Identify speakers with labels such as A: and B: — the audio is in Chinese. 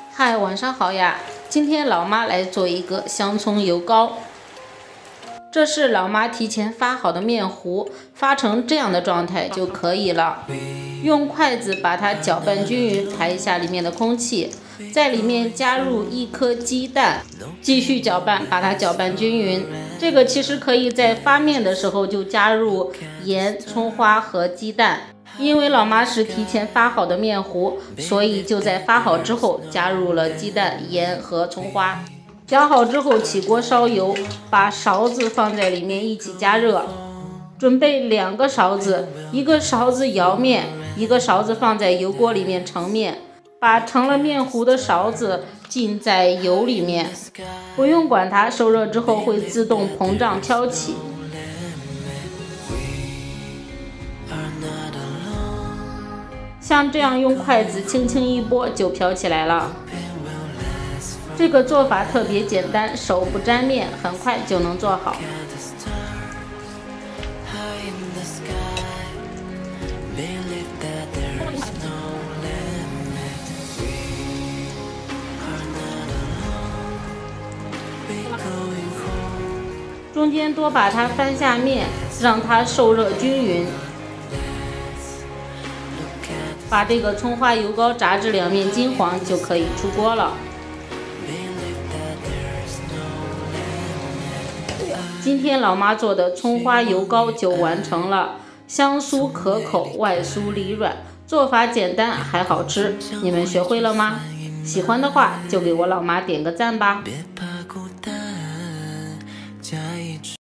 A: 嗨，晚上好呀！今天老妈来做一个香葱油糕。这是老妈提前发好的面糊，发成这样的状态就可以了。用筷子把它搅拌均匀，排一下里面的空气，在里面加入1颗鸡蛋，继续搅拌，把它搅拌均匀。这个其实可以在发面的时候就加入盐、葱花和鸡蛋。因为老妈是提前发好的面糊，所以就在发好之后加入了鸡蛋、盐和葱花。搅好之后起锅烧油，把勺子放在里面一起加热。准备2个勺子，1个勺子舀面，1个勺子放在油锅里面盛面。把盛了面糊的勺子浸在油里面，不用管它，受热之后会自动膨胀飘起。像这样用筷子轻轻一拨就飘起来了。这个做法特别简单，手不沾面，很快就能做好。中间多把它翻下面，让它受热均匀。把这个葱花油糕炸至2面金黄就可以出锅了。今天老妈做的葱花油糕就完成了，香酥可口，外酥里软，做法简单还好吃。你们学会了吗？喜欢的话就给我老妈点个赞吧。